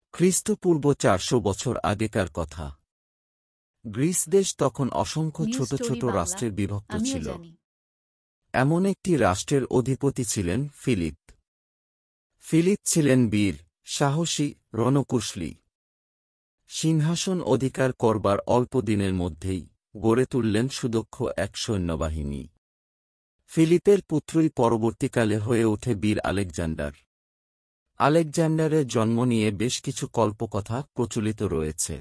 খ্রিস্টপূর্ব ৪০০ বছর আগেকার কথা। গ্রিস দেশ তখন অসংখ্য ছোট ছোট রাষ্ট্রের বিভক্ত ছিল। এমন একটি রাষ্ট্রের অধিপতি ছিলেন ফিলিপ। ফিলিপ ছিলেন বীর, সাহসী, রণকুশলী। সিংহাসন অধিকার করবার অল্প দিনের মধ্যেই গড়ে তুললেন সুদক্ষ এক সৈন্যবাহিনী। ফিলিপের পুত্রই পরবর্তীকালে হয়ে ওঠে বীর আলেকজান্ডার। আলেকজান্ডারের জন্ম নিয়ে বেশ কিছু কল্পকথা প্রচলিত রয়েছে।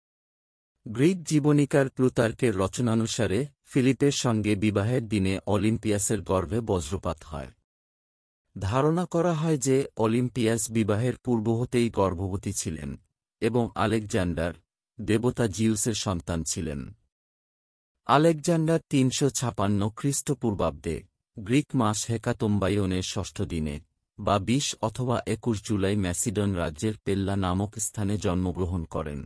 গ্রিক জীবনীকার প্লুতার্কের রচনানুসারে ফিলিপের সঙ্গে বিবাহের দিনে অলিম্পিয়াসের গর্ভে বজ্রপাত হয়। ধারণা করা হয় যে অলিম্পিয়াস বিবাহের পূর্ব হতেই গর্ভবতী ছিলেন এবং আলেকজান্ডার দেবতা জিউসের সন্তান ছিলেন। আলেকজান্ডার ৩৫৬ খ্রিস্টপূর্বাব্দে গ্রিক মাস হেকাতম্বায়নের ষষ্ঠ দিনে বা ২০ অথবা ২১ জুলাই ম্যাসিডন রাজ্যের পেল্লা নামক স্থানে জন্মগ্রহণ করেন।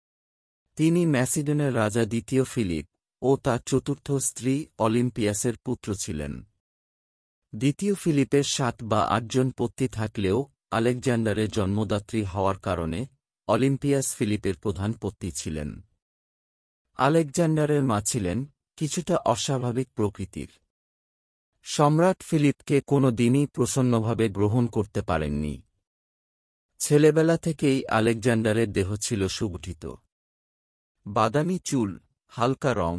তিনি ম্যাসিডনের রাজা দ্বিতীয় ফিলিপ ও তার চতুর্থ স্ত্রী অলিম্পিয়াসের পুত্র ছিলেন। দ্বিতীয় ফিলিপের ৭ বা ৮ জন পত্নী থাকলেও আলেকজান্ডারের জন্মদাত্রী হওয়ার কারণে অলিম্পিয়াস ফিলিপের প্রধান পত্নী ছিলেন। আলেকজান্ডারের মা ছিলেন কিছুটা অস্বাভাবিক প্রকৃতির। সম্রাট ফিলিপকে কোনো দিনই প্রসন্নভাবে গ্রহণ করতে পারেননি। ছেলেবেলা থেকেই আলেকজান্ডারের দেহ ছিল সুগঠিত, বাদামি চুল, হালকা রং।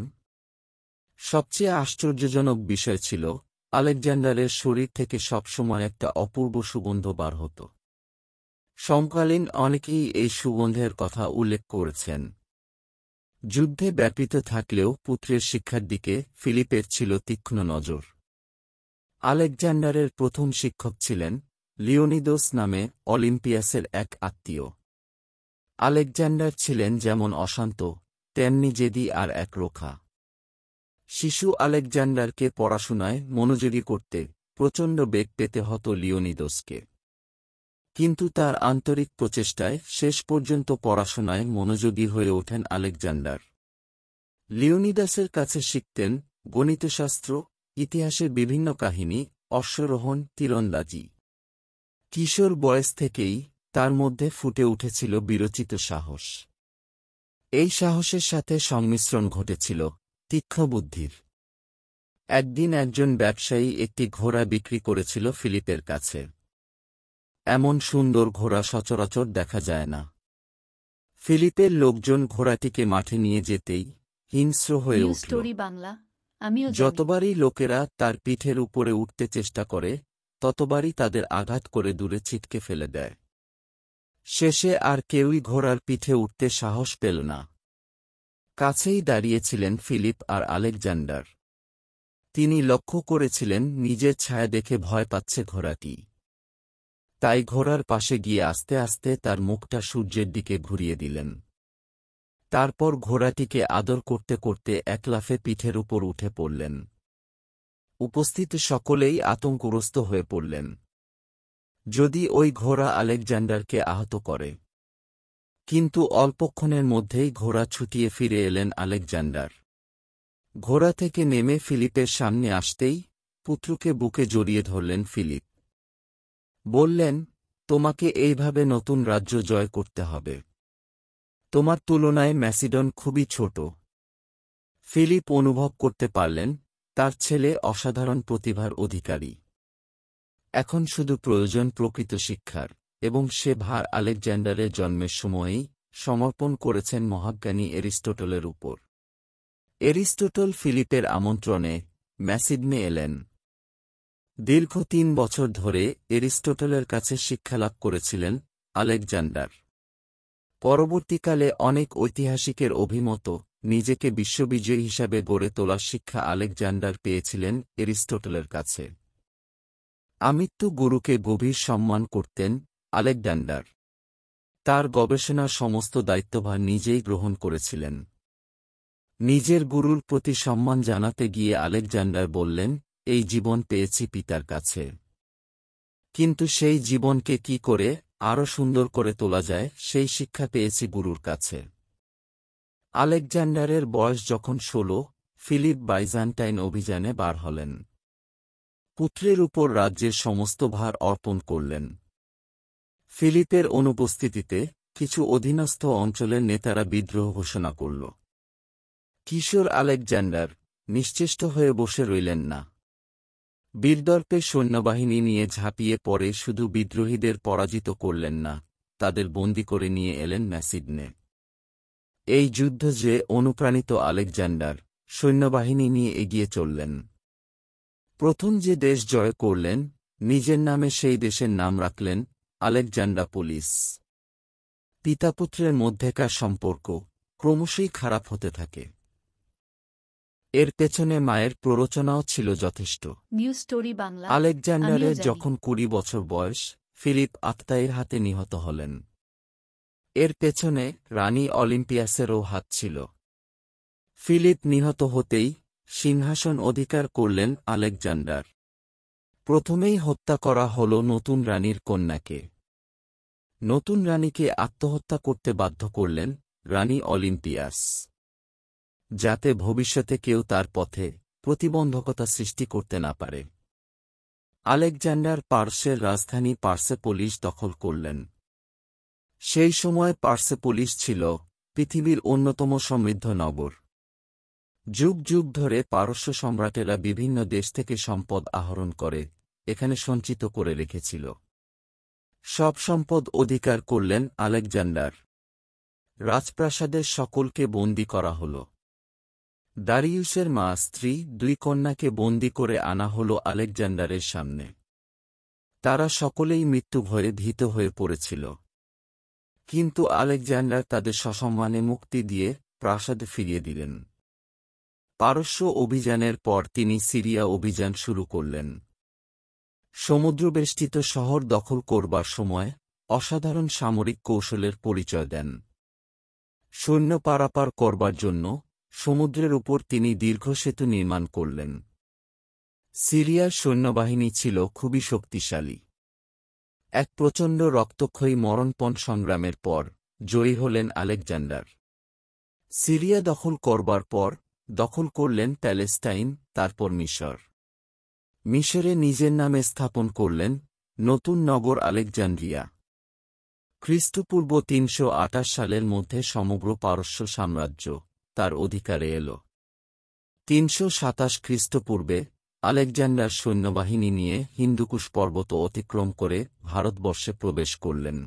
সবচেয়ে আশ্চর্যজনক বিষয় ছিল আলেকজান্ডারের শরীর থেকে সবসময় একটা অপূর্ব সুগন্ধ বার হতো। সমকালীন অনেকেই এই সুগন্ধের কথা উল্লেখ করেছেন। যুদ্ধে ব্যাপৃত থাকলেও পুত্রের শিক্ষার দিকে ফিলিপের ছিল তীক্ষ্ণ নজর। আলেকজান্ডারের প্রথম শিক্ষক ছিলেন লিওনিদোস নামে অলিম্পিয়াসের এক আত্মীয়। আলেকজান্ডার ছিলেন যেমন অশান্ত, তেমনি জেদি আর একরোখা। শিশু আলেকজান্ডারকে পড়াশোনায় মনোযোগী করতে প্রচণ্ড বেগ পেতে হতো লিওনিদোসকে। কিন্তু তার আন্তরিক প্রচেষ্টায় শেষ পর্যন্ত পড়াশোনায় মনোযোগী হয়ে ওঠেন আলেকজান্ডার। লিওনিদাসের কাছে শিখতেন গণিতশাস্ত্র, ইতিহাসের বিভিন্ন কাহিনী, অশ্বারোহণ, তীরন্দাজি। কিশোর বয়স থেকেই তার মধ্যে ফুটে উঠেছিল বিরচিত সাহস। এই সাহসের সাথে সংমিশ্রণ ঘটেছিল তীক্ষ্ণ বুদ্ধির। একদিন একজন ব্যবসায়ী একটি ঘোড়া বিক্রি করেছিল ফিলিপের কাছে। এমন সুন্দর ঘোড়া সচরাচর দেখা যায় না। ফিলিপের লোকজন ঘোড়াটিকে মাঠে নিয়ে যেতেই হিংস্র হয়ে উঠল। যতবারই লোকেরা তার পিঠের উপরে উঠতে চেষ্টা করে ততবারই তাদের আঘাত করে দূরে ছিটকে ফেলে দেয়। শেষে আর কেউই ঘোড়ার পিঠে উঠতে সাহস পেল না। কাছেই দাঁড়িয়েছিলেন ফিলিপ আর আলেকজান্ডার। তিনি লক্ষ্য করেছিলেন নিজের ছায়া দেখে ভয় পাচ্ছে ঘোড়াটি। তাই ঘোড়ার পাশে গিয়ে আস্তে আস্তে তার মুখটা সূর্যের দিকে ঘুরিয়ে দিলেন। তারপর ঘোড়াটিকে আদর করতে করতে এক লাফে পিঠের উপর উঠে পড়লেন। উপস্থিত সকলেই আতঙ্কগ্রস্ত হয়ে পড়লেন। যদি ওই ঘোড়া আলেকজান্ডারকে আহত করে। কিন্তু অল্পক্ষণের মধ্যেই ঘোড়া ছুটিয়ে ফিরে এলেন আলেকজান্ডার। ঘোড়া থেকে নেমে ফিলিপের সামনে আসতেই পুত্রকে বুকে জড়িয়ে ধরলেন ফিলিপ। বললেন, তোমাকে এইভাবে নতুন রাজ্য জয় করতে হবে। তোমার তুলনায় ম্যাসিডন খুবই ছোট। ফিলিপ অনুভব করতে পারলেন তার ছেলে অসাধারণ প্রতিভার অধিকারী। এখন শুধু প্রয়োজন প্রকৃত শিক্ষার, এবং সে ভার আলেকজান্ডারের জন্মের সময়েই সমর্পণ করেছেন মহাজ্ঞানী এরিস্টটলের উপর। এরিস্টটল ফিলিপের আমন্ত্রণে ম্যাসিডনে এলেন। দীর্ঘ ৩ বছর ধরে এরিস্টটলের কাছে শিক্ষালাভ করেছিলেন আলেকজান্ডার। পরবর্তীকালে অনেক ঐতিহাসিকের অভিমত নিজেকে বিশ্ববিজয়ী হিসাবে গড়ে তোলার শিক্ষা আলেকজান্ডার পেয়েছিলেন এরিস্টটলের কাছে। আমৃত্যু গুরুকে গভীর সম্মান করতেন আলেকজান্ডার। তার গবেষণার সমস্ত দায়িত্বভার নিজেই গ্রহণ করেছিলেন। নিজের গুরুর প্রতি সম্মান জানাতে গিয়ে আলেকজান্ডার বললেন, এই জীবন পেয়েছি পিতার কাছে, কিন্তু সেই জীবনকে কি করে আরও সুন্দর করে তোলা যায় সেই শিক্ষা পেয়েছি গুরুর কাছে। আলেকজান্ডারের বয়স যখন ১৬, ফিলিপ বাইজান্টাইন অভিযানে বার হলেন। পুত্রের উপর রাজ্যের সমস্ত ভার অর্পণ করলেন। ফিলিপের অনুপস্থিতিতে কিছু অধীনস্থ অঞ্চলের নেতারা বিদ্রোহ ঘোষণা করল। কিশোর আলেকজান্ডার নিশ্চেষ্ট হয়ে বসে রইলেন না। বীরদর্পে সৈন্যবাহিনী নিয়ে ঝাঁপিয়ে পড়ে শুধু বিদ্রোহীদের পরাজিত করলেন না, তাদের বন্দী করে নিয়ে এলেন ম্যাসিডনে। এই যুদ্ধ যে অনুপ্রাণিত আলেকজান্ডার সৈন্যবাহিনী নিয়ে এগিয়ে চললেন। প্রথম যে দেশ জয় করলেন, নিজের নামে সেই দেশের নাম রাখলেন আলেকজান্ডারপোলিস। পিতাপুত্রের মধ্যেকার সম্পর্ক ক্রমশই খারাপ হতে থাকে। এর পেছনে মায়ের প্ররোচনাও ছিল যথেষ্ট। News story Bangla. আলেকজান্ডারের যখন 20 বছর বয়স, ফিলিপ আত্মাইয়ের হাতে নিহত হলেন। এর পেছনে রানী অলিম্পিয়াসেরও হাত ছিল। ফিলিপ নিহত হতেই সিংহাসন অধিকার করলেন আলেকজান্ডার। প্রথমেই হত্যা করা হল নতুন রানীর কন্যাকে। নতুন রানীকে আত্মহত্যা করতে বাধ্য করলেন রানী অলিম্পিয়াস, যাতে ভবিষ্যতে কেউ তার পথে প্রতিবন্ধকতা সৃষ্টি করতে না পারে। আলেকজান্ডার পারস্যের রাজধানী পার্সেপোলিস দখল করলেন। সেই সময় পার্সেপোলিস ছিল পৃথিবীর অন্যতম সমৃদ্ধ নগর। যুগ যুগ ধরে পারস্য সম্রাটেরা বিভিন্ন দেশ থেকে সম্পদ আহরণ করে এখানে সঞ্চিত করে রেখেছিল। সব সম্পদ অধিকার করলেন আলেকজান্ডার। রাজপ্রাসাদের সকলকে বন্দী করা হল। দারিয়ুসের মা স্ত্রী 2 কন্যাকে বন্দী করে আনা হল আলেকজান্ডারের সামনে। তারা সকলেই মৃত্যু ভয়ে ভীত হয়ে পড়েছিল। কিন্তু আলেকজান্ডার তাদের সসম্মানে মুক্তি দিয়ে প্রাসাদে ফিরিয়ে দিলেন। পারস্য অভিযানের পর তিনি সিরিয়া অভিযান শুরু করলেন। সমুদ্রবেষ্টিত শহর দখল করবার সময় অসাধারণ সামরিক কৌশলের পরিচয় দেন। সৈন্য পারাপার করবার জন্য সমুদ্রের উপর তিনি দীর্ঘ সেতু নির্মাণ করলেন। সিরিয়ার সৈন্যবাহিনী ছিল খুবই শক্তিশালী। এক প্রচণ্ড রক্তক্ষয়ী মরণপণ সংগ্রামের পর জয়ী হলেন আলেকজান্ডার। সিরিয়া দখল করবার পর দখল করলেন প্যালেস্টাইন, তারপর মিশর। মিশরে নিজের নামে স্থাপন করলেন নতুন নগর আলেকজান্দ্রিয়া। খ্রিস্টপূর্ব 328 সালের মধ্যে সমগ্র পারস্য সাম্রাজ্য তার অধিকারে এল। 327 খ্রিস্টপূর্বে আলেকজান্ডার সৈন্যবাহিনী নিয়ে হিন্দুকুশ পর্বত অতিক্রম করে ভারতবর্ষে প্রবেশ করলেন।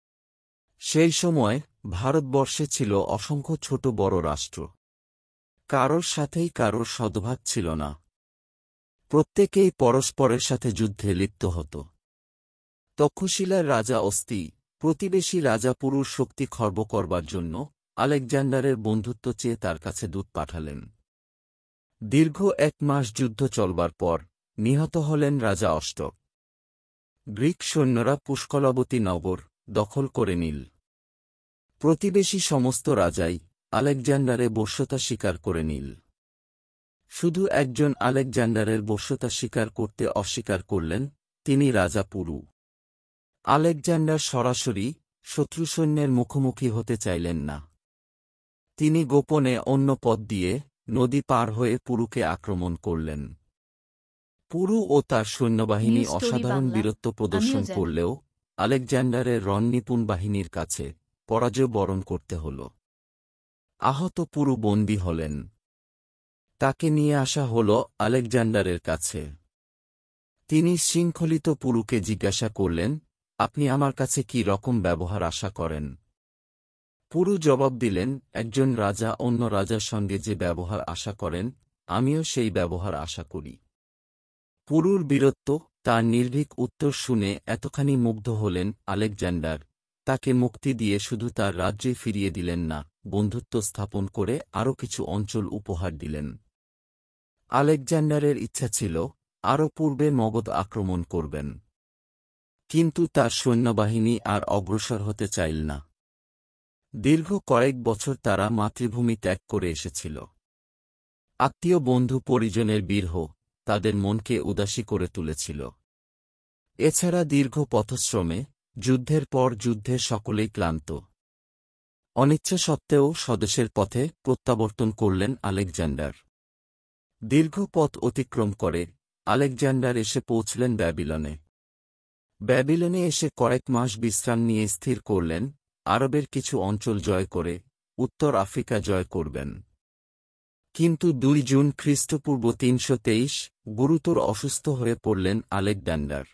সেই সময় ভারতবর্ষে ছিল অসংখ্য ছোট বড় রাষ্ট্র। কারোর সাথেই কারোর সদ্ভাব ছিল না। প্রত্যেকেই পরস্পরের সাথে যুদ্ধে লিপ্ত হতো। তক্ষশিলার রাজা অস্তি প্রতিবেশী রাজা পুরুর শক্তি খর্ব করবার জন্য আলেকজান্ডারের বন্ধুত্ব চেয়ে তার কাছে দূত পাঠালেন। দীর্ঘ 1 মাস যুদ্ধ চলবার পর নিহত হলেন রাজা অষ্টক। গ্রিক সৈন্যরা পুষ্কলাবতী নগর দখল করে নিল। প্রতিবেশী সমস্ত রাজাই আলেকজান্ডারে বশ্যতা স্বীকার করে নিল। শুধু একজন আলেকজান্ডারের বশ্যতা স্বীকার করতে অস্বীকার করলেন, তিনি রাজা পুরু। আলেকজান্ডার সরাসরি শত্রু সৈন্যের মুখোমুখি হতে চাইলেন না। তিনি গোপনে অন্য পথ দিয়ে নদী পার হয়ে পুরুকে আক্রমণ করলেন। পুরু ও তার সৈন্যবাহিনী অসাধারণ বীরত্ব প্রদর্শন করলেও আলেকজান্ডারের রণনিপুণ বাহিনীর কাছে পরাজয় বরণ করতে হল। আহত পুরু বন্দী হলেন। তাকে নিয়ে আসা হল আলেকজান্ডারের কাছে। তিনি শৃঙ্খলিত পুরুকে জিজ্ঞাসা করলেন, আপনি আমার কাছে কি রকম ব্যবহার আশা করেন? পুরু জবাব দিলেন, একজন রাজা অন্য রাজার সঙ্গে যে ব্যবহার আশা করেন, আমিও সেই ব্যবহার আশা করি। পুরুর বীরত্ব, তার নির্ভীক উত্তর শুনে এতখানি মুগ্ধ হলেন আলেকজান্ডার, তাকে মুক্তি দিয়ে শুধু তার রাজ্যে ফিরিয়ে দিলেন না, বন্ধুত্ব স্থাপন করে আরও কিছু অঞ্চল উপহার দিলেন। আলেকজান্ডারের ইচ্ছা ছিল আরও পূর্বে মগধ আক্রমণ করবেন। কিন্তু তার সৈন্যবাহিনী আর অগ্রসর হতে চাইল না। দীর্ঘ কয়েক বছর তারা মাতৃভূমি ত্যাগ করে এসেছিল। আত্মীয় বন্ধু পরিজনের বিরহ তাদের মনকে উদাসী করে তুলেছিল। এছাড়া দীর্ঘ পথশ্রমে যুদ্ধের পর যুদ্ধে সকলেই ক্লান্ত। অনিচ্ছা সত্ত্বেও স্বদেশের পথে প্রত্যাবর্তন করলেন আলেকজান্ডার। দীর্ঘ পথ অতিক্রম করে আলেকজান্ডার এসে পৌঁছলেন ব্যাবিলনে। ব্যাবিলনে এসে কয়েক মাস বিশ্রাম নিয়ে স্থির করলেন, আরবের কিছু অঞ্চল জয় করে উত্তর আফ্রিকা জয় করবেন। কিন্তু 2 জুন খ্রিস্টপূর্ব 323 গুরুতর অসুস্থ হয়ে পড়লেন আলেকজান্ডার।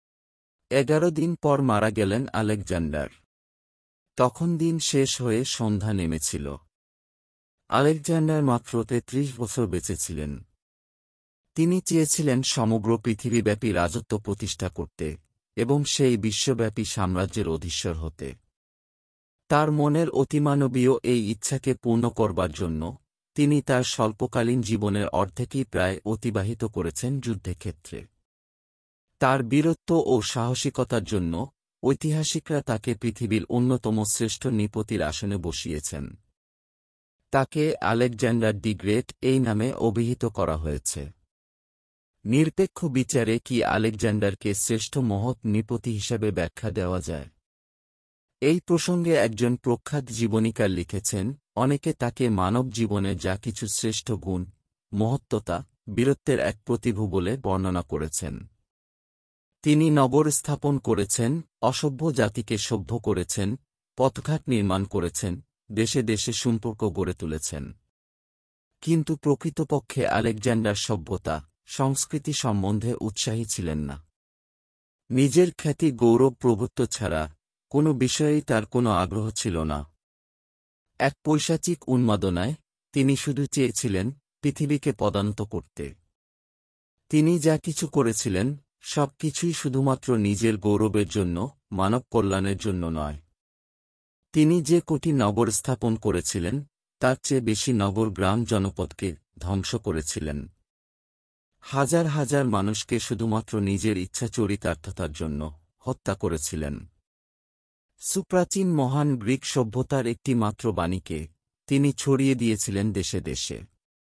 11 দিন পর মারা গেলেন আলেকজান্ডার। তখন দিন শেষ হয়ে সন্ধ্যা নেমেছিল। আলেকজান্ডার মাত্র 33 বছর বেঁচে ছিলেন। তিনি চেয়েছিলেন সমগ্র পৃথিবীব্যাপী রাজত্ব প্রতিষ্ঠা করতে এবং সেই বিশ্বব্যাপী সাম্রাজ্যের অধীশ্বর হতে। তার মনের অতিমানবীয় এই ইচ্ছাকে পূর্ণ করবার জন্য তিনি তার স্বল্পকালীন জীবনের অর্ধেকই প্রায় অতিবাহিত করেছেন যুদ্ধক্ষেত্রে। তার বীরত্ব ও সাহসিকতার জন্য ঐতিহাসিকরা তাকে পৃথিবীর অন্যতম শ্রেষ্ঠ নৃপতির আসনে বসিয়েছেন। তাকে আলেকজান্ডার দি গ্রেট এই নামে অভিহিত করা হয়েছে। নিরপেক্ষ বিচারে কি আলেকজান্ডারকে শ্রেষ্ঠ মহৎ নৃপতি হিসেবে ব্যাখ্যা দেওয়া যায়? এই প্রসঙ্গে একজন প্রখ্যাত জীবনীকার লিখেছেন, অনেকে তাকে মানব জীবনে যা কিছু শ্রেষ্ঠ গুণ, মহত্ত্বতা, বীরত্বের এক প্রতিভু বলে বর্ণনা করেছেন। তিনি নগর স্থাপন করেছেন, অসভ্য জাতিকে সভ্য করেছেন, পথঘাট নির্মাণ করেছেন, দেশে দেশে সম্পর্ক গড়ে তুলেছেন। কিন্তু প্রকৃতপক্ষে আলেকজান্ডার সভ্যতা, সংস্কৃতি সম্বন্ধে উৎসাহী ছিলেন না। নিজের খ্যাতি গৌরব প্রভুত্ব ছাড়া কোনো বিষয়েই তার কোনো আগ্রহ ছিল না। এক পৈশাচিক উন্মাদনায় তিনি শুধু চেয়েছিলেন পৃথিবীকে পদান্ত করতে। তিনি যা কিছু করেছিলেন সব কিছুই শুধুমাত্র নিজের গৌরবের জন্য, মানব কল্যাণের জন্য নয়। তিনি যে কোটি নগর স্থাপন করেছিলেন তার চেয়ে বেশি নগর গ্রাম জনপদকে ধ্বংস করেছিলেন। হাজার হাজার মানুষকে শুধুমাত্র নিজের ইচ্ছা চরিতার্থতার জন্য হত্যা করেছিলেন। সুপ্রাচীন মহান গ্রিক সভ্যতার একটি মাত্র বাণীকে তিনি ছড়িয়ে দিয়েছিলেন দেশে দেশে।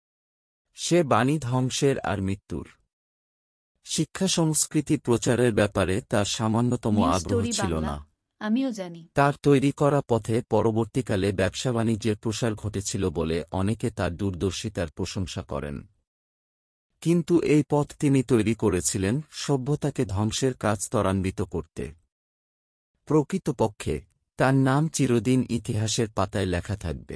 সে বাণী ধ্বংসের আর মৃত্যুর। শিক্ষা সংস্কৃতি প্রচারের ব্যাপারে তার সামান্যতম আগ্রহ ছিল না। আমিও জানি। তার তৈরি করা পথে পরবর্তীকালে ব্যবসা বাণিজ্যের প্রসার ঘটেছিল বলে অনেকে তার দূরদর্শিতার প্রশংসা করেন। কিন্তু এই পথ তিনি তৈরি করেছিলেন সভ্যতাকে ধ্বংসের কাজ ত্বরান্বিত করতে। প্রকৃতপক্ষে তার নাম চিরদিন ইতিহাসের পাতায় লেখা থাকবে।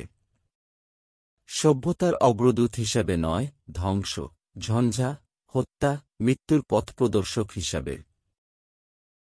সভ্যতার অগ্রদূত হিসাবে নয়, ধ্বংস, ঝঞ্ঝা, হত্যা, মৃত্যুর পথপ্রদর্শক হিসাবে।